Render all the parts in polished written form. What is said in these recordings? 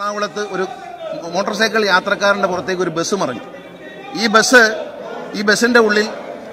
എറണാകുളത്ത് ഒരു motor cycle യാത്രക്കാരന്റെ പുറത്തേക്ക് ഒരു ബസ് മറിഞ്ഞു. ഈ ബസിന്റെ ഉള്ളിൽ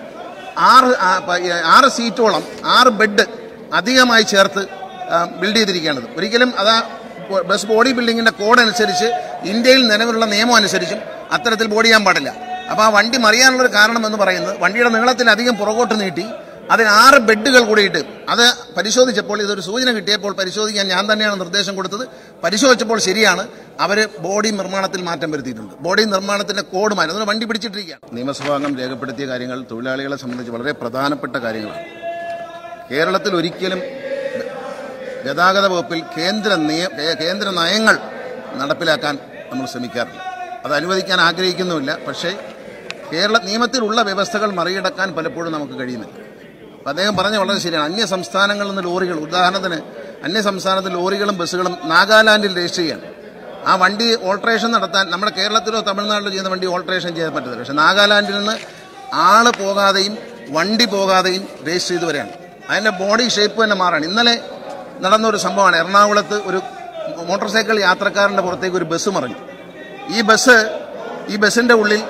6 സീറ്റോളം 6 ബെഡ് അധികമായി ചേർത്ത് ബിൽഡ് ചെയ്തിരിക്കുകയാണത്. ഒരിക്കലും അതാ ബസ് ബോഡി ബിൽഡിങ്ങിന്റെ കോഡ് അനുസരിച്ച് ഇന്ത്യയിൽ നിലവിലുള്ള നിയമം അനുസരിച്ചും അത്തരത്തിൽ ബോഡി ചെയ്യാൻ പാടില്ല. അപ്പോൾ ആ വണ്ടി മറിയാനുള്ളൊരു കാരണം എന്ന് പറയുന്നത് വണ്ടിയുടെ നീളത്തിലധികം പുറകോട്ട് നീട്ടി അതിന് 6 ബെഡുകൾ കൂടിയിട്ട് അത് പരിശോധിച്ചപ്പോൾ ഇതൊരു സൂചന കിട്ടിയപ്പോൾ പരിശോധിക്കാൻ ഞാൻ തന്നെയാണ് നിർദ്ദേശം കൊടുത്തത്. പരിശോധിച്ചപ്പോൾ ശരിയാണ്, അവർ ബോഡി നിർമ്മാണത്തിൽ മാറ്റം വരുത്തിയിട്ടുണ്ട്. ബോഡി നിർമ്മാണത്തിന്റെ കോഡ് മാറ്റി അതുകൊണ്ട് വണ്ടി പിടിച്ചിട്ടിരിക്കുകയാണ്. നിയമസഭാംഗം രേഖപ്പെടുത്തിയ കാര്യങ്ങൾ തൊഴിലാളികളെ സംബന്ധിച്ച് വളരെ പ്രധാനപ്പെട്ട കാര്യങ്ങളാണ്. കേരളത്തിൽ ഒരിക്കലും ഗതാഗത വകുപ്പിൽ കേന്ദ്ര നയങ്ങൾ നടപ്പിലാക്കാൻ നമ്മൾ ശ്രമിക്കാറില്ല. അത് അനുവദിക്കാൻ ആഗ്രഹിക്കുന്നുമില്ല. പക്ഷേ കേരള നിയമത്തിലുള്ള വ്യവസ്ഥകൾ മറികടക്കാൻ പലപ്പോഴും നമുക്ക് കഴിയുന്നില്ല. അദ്ദേഹം പറഞ്ഞ വളരെ ശരിയാണ്. അന്യ സംസ്ഥാനങ്ങളിൽ നിന്ന് ലോറികൾ, ഉദാഹരണത്തിന് അന്യ സംസ്ഥാനത്ത് ലോറികളും ബസ്സുകളും നാഗാലാൻഡിൽ രജിസ്റ്റർ ചെയ്യാണ്. ആ വണ്ടി ഓൾട്രേഷൻ നടത്താൻ നമ്മുടെ കേരളത്തിലോ തമിഴ്നാട്ടിലോ ചെയ്യുന്ന വണ്ടി ഓൾട്രേഷൻ ചെയ്യാൻ പറ്റത്തില്ല. പക്ഷേ നാഗാലാൻഡിൽ നിന്ന് ആള് പോകാതെയും വണ്ടി പോകാതെയും രജിസ്റ്റർ ചെയ്ത് വരികയാണ്. അതിൻ്റെ ബോഡി ഷേപ്പ് തന്നെ മാറാണ്. ഇന്നലെ നടന്നൊരു സംഭവമാണ്. എറണാകുളത്ത് ഒരു മോട്ടോർ സൈക്കിൾ യാത്രക്കാരന്റെ പുറത്തേക്ക് ഒരു ബസ് മറിഞ്ഞു. ഈ ബസിന്റെ ഉള്ളിൽ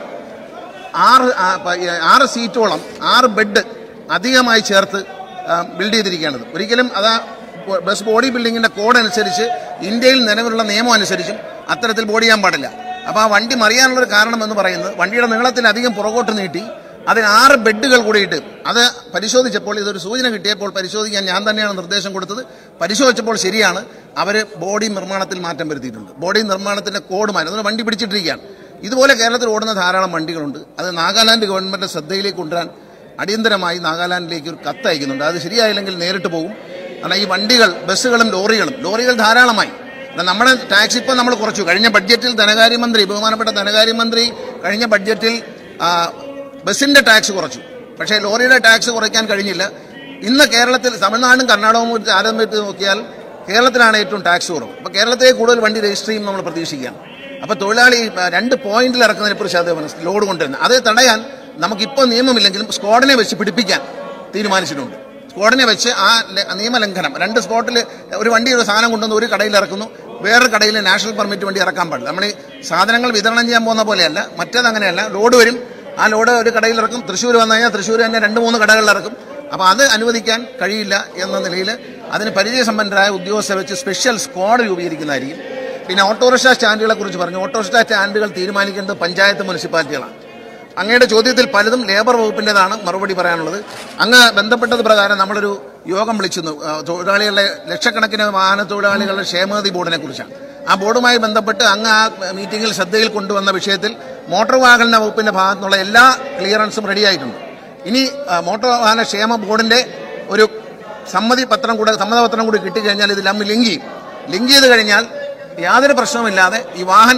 6 സീറ്റോളം 6 ബെഡ് അധികമായി ചേർത്ത് ബിൽഡ് ചെയ്തിരിക്കുകയാണത്. ഒരിക്കലും അതാ ബസ് ബോഡി ബിൽഡിങ്ങിന്റെ കോഡ് അനുസരിച്ച് ഇന്ത്യയിൽ നിലവിലുള്ള നിയമം അനുസരിച്ചും അത്തരത്തിൽ ബോഡി ചെയ്യാൻ പാടില്ല. അപ്പോൾ ആ വണ്ടി മറിയാനുള്ളൊരു കാരണം എന്ന് പറയുന്നത് വണ്ടിയുടെ നീളത്തിലധികം പുറകോട്ട് നീട്ടി അതിന് 6 ബെഡുകൾ കൂടിയിട്ട് അത് പരിശോധിച്ചപ്പോൾ ഇതൊരു സൂചന കിട്ടിയപ്പോൾ പരിശോധിക്കാൻ ഞാൻ തന്നെയാണ് നിർദ്ദേശം കൊടുത്തത്. പരിശോധിച്ചപ്പോൾ ശരിയാണ്, അവർ ബോഡി നിർമ്മാണത്തിൽ മാറ്റം വരുത്തിയിട്ടുണ്ട്. ബോഡി നിർമ്മാണത്തിന്റെ കോഡ് മാറ്റി അതുകൊണ്ട് വണ്ടി പിടിച്ചിട്ടിരിക്കുകയാണ്. ഇതുപോലെ കേരളത്തിൽ ഓടുന്ന ധാരാളം വണ്ടികളുണ്ട്. അത് നാഗാലാൻഡ് ഗവൺമെന്റ് ശ്രദ്ധയിലേക്ക് കൊണ്ടുവരാൻ അടിയന്തരമായി നാഗാലാൻഡിലേക്ക് ഒരു കത്ത് അയക്കുന്നുണ്ട്. അത് ശരിയായില്ലെങ്കിൽ നേരിട്ട് പോകും. കാരണം ഈ വണ്ടികൾ, ബസ്സുകളും ലോറികൾ ധാരാളമായി. നമ്മുടെ ടാക്സ് ഇപ്പം നമ്മൾ കുറച്ചു. കഴിഞ്ഞ ബഡ്ജറ്റിൽ ബഹുമാനപ്പെട്ട ധനകാര്യമന്ത്രി കഴിഞ്ഞ ബഡ്ജറ്റിൽ ബസിന്റെ ടാക്സ് കുറച്ചു. പക്ഷേ ലോറിയുടെ ടാക്സ് കുറയ്ക്കാൻ കഴിഞ്ഞില്ല. ഇന്ന് കേരളത്തിൽ തമിഴ്നാടും കർണാടകവും താരതമ്യത്തിൽ നോക്കിയാൽ കേരളത്തിലാണ് ഏറ്റവും ടാക്സ് കുറവ്. അപ്പോൾ കേരളത്തെ കൂടുതൽ വണ്ടി രജിസ്റ്റർ ചെയ്യും നമ്മൾ പ്രതീക്ഷിക്കുകയാണ്. അപ്പോൾ തൊഴിലാളി 2 പോയിന്റിൽ ഇറക്കുന്നതിനെക്കുറിച്ച് ലോഡ് കൊണ്ടുവരുന്നത് അത് തടയാൻ നമുക്കിപ്പോൾ നിയമമില്ലെങ്കിലും സ്ക്വാഡിനെ വെച്ച് പിടിപ്പിക്കാൻ തീരുമാനിച്ചിട്ടുണ്ട്. സ്ക്വാഡിനെ വെച്ച് ആ നിയമലംഘനം 2 സ്പോട്ടിൽ ഒരു വണ്ടി ഒരു സാധനം കൊണ്ടുവന്ന് ഒരു കടയിൽ ഇറക്കുന്നു, വേറൊരു കടയിൽ നാഷണൽ പെർമിറ്റ് വണ്ടി ഇറക്കാൻ പാടില്ല. നമ്മൾ ഈ സാധനങ്ങൾ വിതരണം ചെയ്യാൻ പോകുന്ന പോലെയല്ല, മറ്റേതങ്ങനെയല്ല. ലോഡ് വരും, ആ ലോഡ് ഒരു കടയിൽ ഇറക്കും. തൃശ്ശൂർ വന്നു കഴിഞ്ഞാൽ തൃശ്ശൂർ തന്നെ 2-3 കടകളിൽ ഇറക്കും. അപ്പോൾ അത് അനുവദിക്കാൻ കഴിയില്ല എന്ന നിലയിൽ അതിന് പരിചയസമ്പന്നരായ ഉദ്യോഗസ്ഥരെ വെച്ച് സ്പെഷ്യൽ സ്ക്വാഡ് രൂപീകരിക്കുന്നതായിരിക്കും. പിന്നെ ഓട്ടോറിക്ഷ സ്റ്റാൻഡുകളെ കുറിച്ച് പറഞ്ഞു. ഓട്ടോറിക്ഷ സ്റ്റാൻഡുകൾ തീരുമാനിക്കുന്നത് പഞ്ചായത്ത് മുനിസിപ്പാലിറ്റികളാണ്. അങ്ങയുടെ ചോദ്യത്തിൽ പലതും ലേബർ വകുപ്പിൻ്റെതാണ് മറുപടി പറയാനുള്ളത്. അങ്ങ് ബന്ധപ്പെട്ടത് പ്രകാരം നമ്മളൊരു യോഗം വിളിച്ചിരുന്നു. തൊഴിലാളികളുടെ ലക്ഷക്കണക്കിന് വാഹന തൊഴിലാളികളുടെ ക്ഷേമനിധി ബോർഡിനെ കുറിച്ചാണ്. ആ ബോർഡുമായി ബന്ധപ്പെട്ട് അങ്ങ് ആ മീറ്റിംഗിൽ ശ്രദ്ധയിൽ കൊണ്ടുവന്ന വിഷയത്തിൽ മോട്ടോർ വാഹന വകുപ്പിന്റെ ഭാഗത്തുനിന്നുള്ള എല്ലാ ക്ലിയറൻസും റെഡിയായിട്ടുണ്ട്. ഇനി മോട്ടോർ വാഹന ക്ഷേമ ബോർഡിന്റെ ഒരു സമ്മതപത്രം കൂടി കിട്ടിക്കഴിഞ്ഞാൽ ഇത് ലിങ്ക് ചെയ്ത് കഴിഞ്ഞാൽ യാതൊരു പ്രശ്നവുമില്ലാതെ ഈ വാഹന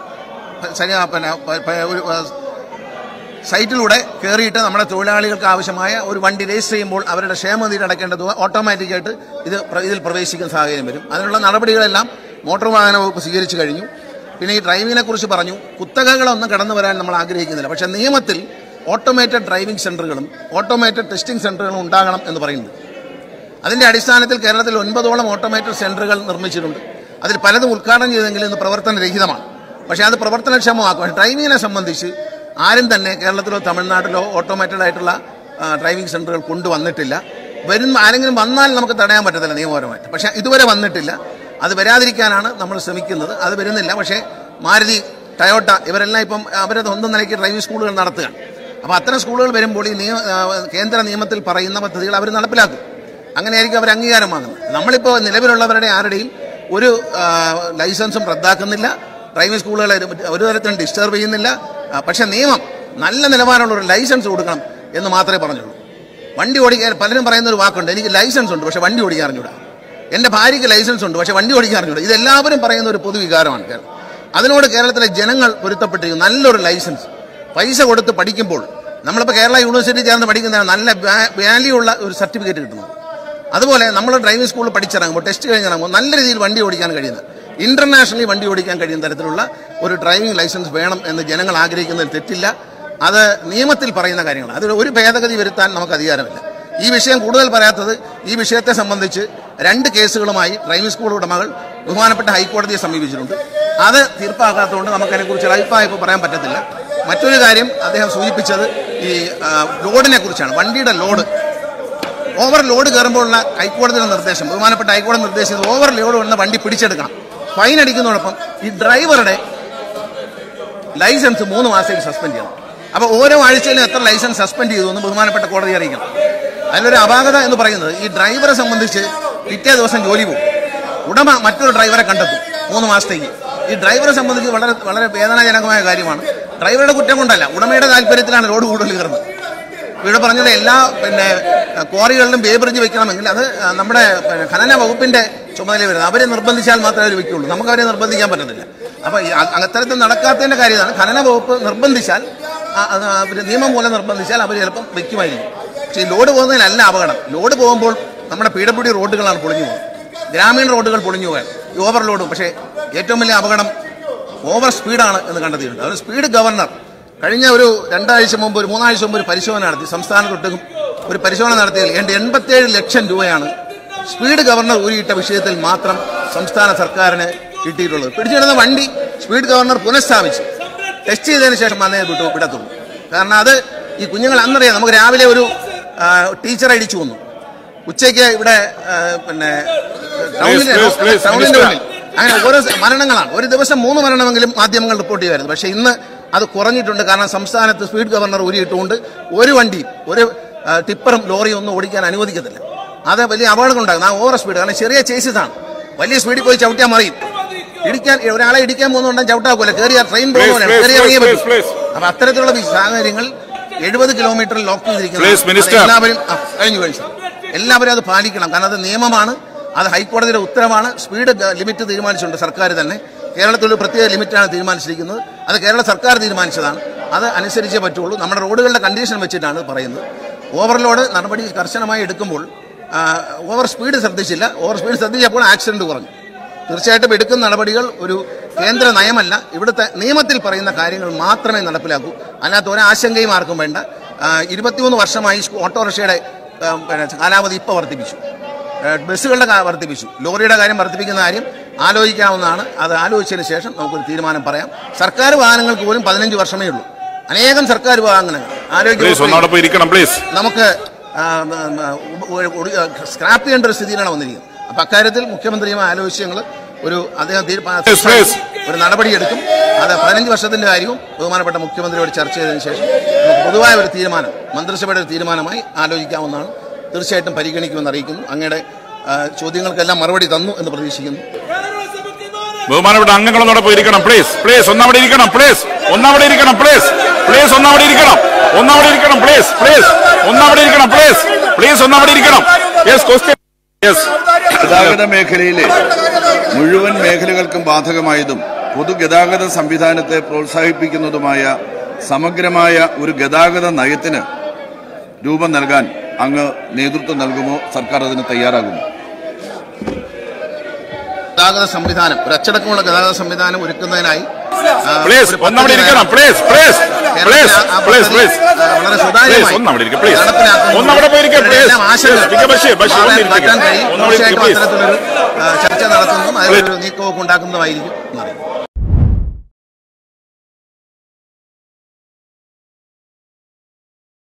സൈറ്റിലൂടെ കയറിയിട്ട് നമ്മുടെ തൊഴിലാളികൾക്ക് ആവശ്യമായ ഒരു വണ്ടി രജിസ്റ്റർ ചെയ്യുമ്പോൾ അവരുടെ ക്ഷേമനിധി അടയ്ക്കേണ്ട തുക ഓട്ടോമാറ്റിക്കായിട്ട് ഇതിൽ പ്രവേശിക്കുന്ന സാഹചര്യം വരും. അതിനുള്ള നടപടികളെല്ലാം മോട്ടോർ വാഹന വകുപ്പ് സ്വീകരിച്ചു കഴിഞ്ഞു. പിന്നെ ഈ ഡ്രൈവിങ്ങിനെ കുറിച്ച് പറഞ്ഞു. കുത്തകകളൊന്നും കടന്നു വരാൻ നമ്മൾ ആഗ്രഹിക്കുന്നില്ല. പക്ഷേ നിയമത്തിൽ ഓട്ടോമേറ്റഡ് ഡ്രൈവിംഗ് സെന്ററുകളും ഓട്ടോമേറ്റഡ് ടെസ്റ്റിംഗ് സെന്ററുകളും ഉണ്ടാകണം എന്ന് പറയുന്നുണ്ട്. അതിന്റെ അടിസ്ഥാനത്തിൽ കേരളത്തിൽ 9ഓളം ഓട്ടോമേറ്റഡ് സെന്ററുകൾ നിർമ്മിച്ചിട്ടുണ്ട്. അതിൽ പലതും ഉദ്ഘാടനം ചെയ്തെങ്കിലും ഇന്ന് പ്രവർത്തനരഹിതമാണ്. പക്ഷേ അത് പ്രവർത്തനക്ഷമമാക്കും. ഡ്രൈവിങ്ങിനെ സംബന്ധിച്ച് ആരും തന്നെ കേരളത്തിലോ തമിഴ്നാട്ടിലോ ഓട്ടോമേറ്റഡ് ആയിട്ടുള്ള ഡ്രൈവിംഗ് സെന്ററുകൾ കൊണ്ടുവന്നിട്ടില്ല. ആരെങ്കിലും വന്നാൽ നമുക്ക് തടയാൻ പറ്റത്തില്ല നിയമപരമായിട്ട്. പക്ഷേ ഇതുവരെ വന്നിട്ടില്ല. അത് വരാതിരിക്കാനാണ് നമ്മൾ ശ്രമിക്കുന്നത്. അത് വരുന്നില്ല. പക്ഷേ മാരുതി, ടയോട്ട ഇവരെല്ലാം ഇപ്പം അവരുടെ സ്വന്തം നിലയ്ക്ക് ഡ്രൈവിംഗ് സ്കൂളുകൾ നടത്തുകയാണ്. അപ്പോൾ അത്തരം സ്കൂളുകൾ വരുമ്പോൾ ഈ കേന്ദ്ര നിയമത്തിൽ പറയുന്ന പദ്ധതികൾ അവർ നടപ്പിലാക്കും. അങ്ങനെയായിരിക്കും അവർ അംഗീകാരം വാങ്ങുന്നത്. നമ്മളിപ്പോൾ നിലവിലുള്ളവരുടെ ആരുടെയും ഒരു ലൈസൻസും റദ്ദാക്കുന്നില്ല. ഡ്രൈവിംഗ് സ്കൂളുകളെ ഒരു തരത്തിലും ഡിസ്റ്റർബ് ചെയ്യുന്നില്ല. പക്ഷേ നിയമം നല്ല നിലവാരമുള്ള ഒരു ലൈസൻസ് കൊടുക്കണം എന്ന് മാത്രമേ പറഞ്ഞുള്ളൂ. വണ്ടി ഓടിക്കാൻ പലരും പറയുന്നൊരു വാക്കുണ്ട്, എനിക്ക് ലൈസൻസ് ഉണ്ട് പക്ഷേ വണ്ടി ഓടിക്കാൻ അറിഞ്ഞൂടാ. എൻ്റെ ഭാര്യയ്ക്ക് ലൈസൻസ് ഉണ്ട് പക്ഷേ വണ്ടി ഓടിക്കാൻ അറിഞ്ഞൂടാ. ഇതെല്ലാവരും പറയുന്ന ഒരു പൊതുവികാരമാണ് കേരളം. അതിനോട് കേരളത്തിലെ ജനങ്ങൾ പൊരുത്തപ്പെട്ടിരിക്കും. നല്ലൊരു ലൈസൻസ് പൈസ കൊടുത്ത് പഠിക്കുമ്പോൾ നമ്മളിപ്പോൾ കേരള യൂണിവേഴ്സിറ്റി ചേർന്ന് പഠിക്കുന്നതാണ് നല്ല വാല്യൂ ഉള്ള ഒരു സർട്ടിഫിക്കറ്റ് കിട്ടുന്നത്. അതുപോലെ നമ്മൾ ഡ്രൈവിംഗ് സ്കൂളിൽ പഠിച്ചിറങ്ങുമ്പോൾ ടെസ്റ്റ് കഴിഞ്ഞിറങ്ങുമ്പോൾ നല്ല രീതിയിൽ വണ്ടി ഓടിക്കാൻ കഴിയുന്ന, ഇന്റർനാഷണലി വണ്ടി ഓടിക്കാൻ കഴിയുന്ന തരത്തിലുള്ള ഒരു ഡ്രൈവിംഗ് ലൈസൻസ് വേണം എന്ന് ജനങ്ങൾ ആഗ്രഹിക്കുന്നതിൽ തെറ്റില്ല. അത് നിയമത്തിൽ പറയുന്ന കാര്യങ്ങളാണ്. അതിൽ ഒരു ഭേദഗതി വരുത്താൻ നമുക്ക് അധികാരമില്ല. ഈ വിഷയം കൂടുതൽ പറയാത്തത് ഈ വിഷയത്തെ സംബന്ധിച്ച് 2 കേസുകളുമായി ഡ്രൈവിംഗ് സ്കൂൾ ഉടമകൾ ബഹുമാനപ്പെട്ട ഹൈക്കോടതിയെ സമീപിച്ചിട്ടുണ്ട്. അത് തീർപ്പാക്കാത്തതുകൊണ്ട് നമുക്കതിനെക്കുറിച്ച് അഭിപ്രായം ഇപ്പോൾ പറയാൻ പറ്റത്തില്ല. മറ്റൊരു കാര്യം അദ്ദേഹം സൂചിപ്പിച്ചത് ഈ ലോഡിനെ കുറിച്ചാണ്. വണ്ടിയുടെ ഓവർ ലോഡ് കയറുമ്പോഴുള്ള ഹൈക്കോടതിയുടെ നിർദ്ദേശം, ബഹുമാനപ്പെട്ട ഹൈക്കോടതി നിർദ്ദേശിച്ചത് ഓവർ ലോഡ് വന്ന വണ്ടി പിടിച്ചെടുക്കണം. ഫൈൻ അടിക്കുന്നതോടൊപ്പം ഈ ഡ്രൈവറുടെ ലൈസൻസ് 3 മാസത്തേക്ക് സസ്പെൻഡ് ചെയ്യണം. അപ്പോൾ ഓരോ ആഴ്ചയിലും എത്ര ലൈസൻസ് സസ്പെൻഡ് ചെയ്തു എന്ന് ബഹുമാനപ്പെട്ട കോടതി അറിയിക്കണം. അതിലൊരു അപാകത എന്ന് പറയുന്നത് ഈ ഡ്രൈവറെ സംബന്ധിച്ച് പിറ്റേ ദിവസം ജോലി പോകും, ഉടമ മറ്റൊരു ഡ്രൈവറെ കണ്ടെത്തും 3 മാസത്തേക്ക്. ഈ ഡ്രൈവറെ സംബന്ധിച്ച് വളരെ വളരെ വേദനാജനകമായ കാര്യമാണ്. ഡ്രൈവറുടെ കുറ്റം കൊണ്ടല്ല, ഉടമയുടെ താല്പര്യത്തിലാണ് ലോഡ് കൂടുതൽ കയറുന്നത്. ഇവിടെ പറഞ്ഞത് എല്ലാ ക്വാറികളിലും ബേബ്രിഡ്ജ് വെക്കണമെങ്കിൽ അത് നമ്മുടെ ഖനന വകുപ്പിന്റെ ചുമതല വരുന്നത്. അവരെ നിർബന്ധിച്ചാൽ മാത്രമേ അവർ വെക്കുള്ളൂ, നമുക്ക് അവരെ നിർബന്ധിക്കാൻ പറ്റത്തില്ല. അപ്പോൾ അത്തരത്തിൽ നടക്കാത്തതിന്റെ കാര്യമാണ്. ഖനന വകുപ്പ് നിർബന്ധിച്ചാൽ, നിയമം മൂലം നിർബന്ധിച്ചാൽ അവർ ചിലപ്പം വെക്കുമായിരിക്കും. പക്ഷേ ഈ ലോഡ് പോകുന്നതിലല്ല അപകടം. ലോഡ് പോകുമ്പോൾ നമ്മുടെ PWD റോഡുകളാണ് പൊളിഞ്ഞു പോകുന്നത്, ഗ്രാമീണ റോഡുകൾ പൊളിഞ്ഞു പോകാൻ ഈ ഓവർലോഡും. പക്ഷേ ഏറ്റവും വലിയ അപകടം ഓവർ സ്പീഡാണ് എന്ന് കണ്ടെത്തിയിട്ടുണ്ട്. അത് സ്പീഡ് ഗവർണർ കഴിഞ്ഞ ഒരു 2 ആഴ്ച മുമ്പ്, ഒരു 3 ആഴ്ച മുമ്പ് ഒരു പരിശോധന നടത്തി. സംസ്ഥാനത്തൊട്ടും ഒരു പരിശോധന നടത്തിയതിൽ 87 ലക്ഷം രൂപയാണ് സ്പീഡ് ഗവർണർ ഊരിയിട്ട വിഷയത്തിൽ മാത്രം സംസ്ഥാന സർക്കാരിന് കിട്ടിയിട്ടുള്ളത്. പിടിച്ചിടുന്ന വണ്ടി സ്പീഡ് ഗവർണർ പുനഃസ്ഥാപിച്ച് ടെസ്റ്റ് ചെയ്തതിന് ശേഷം വന്നേ വിടത്തുള്ളൂ. കാരണം അത് ഈ കുഞ്ഞുങ്ങൾ അന്നറിയാം. നമുക്ക് രാവിലെ ഒരു ടീച്ചറെ ഇടിച്ചു കൊന്നു, ഉച്ചയ്ക്ക് ഇവിടെ ടൗണിന്റെ ഉള്ളിൽ, അങ്ങനെ ഓരോ മരണങ്ങളാണ്. ഒരു ദിവസം 3 മരണമെങ്കിലും മാധ്യമങ്ങൾ റിപ്പോർട്ട് ചെയ്യുമായിരുന്നു. പക്ഷേ ഇന്ന് അത് കുറഞ്ഞിട്ടുണ്ട്. കാരണം സംസ്ഥാനത്ത് സ്പീഡ് ഗവർണർ ഊരിയിട്ടുകൊണ്ട് ഒരു വണ്ടിയും ഒരു ടിപ്പറും ലോറിയും ഒന്നും ഓടിക്കാൻ അനുവദിക്കത്തില്ല. അത് വലിയ അപകടം ഉണ്ടാകും. ആ ഓവർ സ്പീഡ്, കാരണം ചെറിയ ചേസിസാണ്. വലിയ സ്പീഡിൽ പോയി ചവിട്ടിയാൽ മറിയും. ഒരാളെ ഇടിക്കാൻ പോകുന്നുണ്ടെങ്കിൽ ചവിട്ടാക്കൂല, കയറിയ ട്രെയിൻ പോകുന്നതാണ്, കയറി ഇറങ്ങിയേ പറ്റും. അപ്പൊ അത്തരത്തിലുള്ള സാഹചര്യങ്ങൾ 70 കിലോമീറ്റർ ലോക്ക് ചെയ്തിരിക്കുന്നത് എല്ലാവരും എല്ലാവരും അത് പാലിക്കണം. കാരണം അത് നിയമമാണ്, അത് ഹൈക്കോടതിയുടെ ഉത്തരവാണ്. സ്പീഡ് ലിമിറ്റ് തീരുമാനിച്ചിട്ടുണ്ട് സർക്കാർ തന്നെ. കേരളത്തിൽ ഒരു പ്രത്യേക ലിമിറ്റാണ് തീരുമാനിച്ചിരിക്കുന്നത്. അത് കേരള സർക്കാർ തീരുമാനിച്ചതാണ്. അത് അനുസരിച്ചേ പറ്റുള്ളൂ. നമ്മുടെ റോഡുകളുടെ കണ്ടീഷൻ വെച്ചിട്ടാണ് പറയുന്നത്. ഓവർലോഡ് നടപടി കർശനമായി എടുക്കുമ്പോൾ ഓവർ സ്പീഡ് ശ്രദ്ധിച്ചില്ല. ഓവർ സ്പീഡ് ശ്രദ്ധിച്ചപ്പോൾ ആക്സിഡന്റ് കുറഞ്ഞു. തീർച്ചയായിട്ടും എടുക്കുന്ന നടപടികൾ ഒരു കേന്ദ്ര നയമല്ല, ഇവിടുത്തെ നിയമത്തിൽ പറയുന്ന കാര്യങ്ങൾ മാത്രമേ നടപ്പിലാക്കൂ. അതിനകത്ത് ഒരാശങ്കയും ആർക്കും വേണ്ട. 23 വർഷമായി ഓട്ടോറിക്ഷയുടെ കാലാവധി ഇപ്പോൾ വർദ്ധിപ്പിച്ചു, ബസ്സുകളുടെ വർദ്ധിപ്പിച്ചു. ലോറിയുടെ കാര്യം വർദ്ധിപ്പിക്കുന്ന കാര്യം ആലോചിക്കാവുന്നതാണ്. അത് ആലോചിച്ചതിന് ശേഷം നമുക്കൊരു തീരുമാനം പറയാം. സർക്കാർ വാഹനങ്ങൾക്ക് പോലും 15 വർഷമേ ഉള്ളൂ. അനേകം സർക്കാർ വാഹനങ്ങൾ നമുക്ക് സ്ക്രാപ്പ് ചെയ്യേണ്ട ഒരു സ്ഥിതിയിലാണ് വന്നിരിക്കുന്നത്. അപ്പൊ അക്കാര്യത്തിൽ മുഖ്യമന്ത്രിയുമായി ആലോചിച്ച് ഞങ്ങൾ അദ്ദേഹം ഒരു നടപടിയെടുക്കും. അത് 15 വർഷത്തിന്റെ കാര്യവും ബഹുമാനപ്പെട്ട മുഖ്യമന്ത്രിയോട് ചർച്ച ചെയ്തതിനു ശേഷം നമുക്ക് പൊതുവായ ഒരു തീരുമാനം, മന്ത്രിസഭയുടെ ഒരു തീരുമാനമായി ആലോചിക്കാവുന്നതാണ്. തീർച്ചയായിട്ടും പരിഗണിക്കുമെന്ന് അറിയിക്കുന്നു. അങ്ങയുടെ ചോദ്യങ്ങൾക്കെല്ലാം മറുപടി തന്നു എന്ന് പ്രതീക്ഷിക്കുന്നു. ബഹുമാനപ്പെട്ട അംഗങ്ങളൊന്നോടെ പോയിരിക്കണം. പ്ലീസ് ഒന്നവിടെ ഇരിക്കണം. പ്ലീസ് ഒന്നവിടെ ഇരിക്കണം. പ്ലീസ് ഒന്നവിടെ ഇരിക്കണം. ഒന്നവിടെ ഇരിക്കണം. പ്ലീസ് ഒന്നവിടെ ഇരിക്കണം. പ്ലീസ് ഒന്നവിടെ ഇരിക്കണം. ഗതാഗത മേഖലയിലെ മുഴുവൻ മേഖലകൾക്കും ബാധകമായതും പൊതുഗതാഗത സംവിധാനത്തെ പ്രോത്സാഹിപ്പിക്കുന്നതുമായ സമഗ്രമായ ഒരു ഗതാഗത നയത്തിന് രൂപം നൽകാൻ അങ്ങ് നേതൃത്വം നൽകുമോ? സർക്കാർ അതിന് തയ്യാറാകുമോ? ഗതാഗത സംവിധാനം, ഒരു അച്ചടക്കമുള്ള ഗതാഗത സംവിധാനം ഒരുക്കുന്നതിനായി വളരെ സുതാര്യമായി മാറ്റാൻ കഴിയും. തീർച്ചയായിട്ടും അത്തരത്തിലൊരു ചർച്ച നടത്തുന്നതും അതിലൊരു നീക്കമൊക്കെ ഉണ്ടാക്കുന്നതുമായിരിക്കും.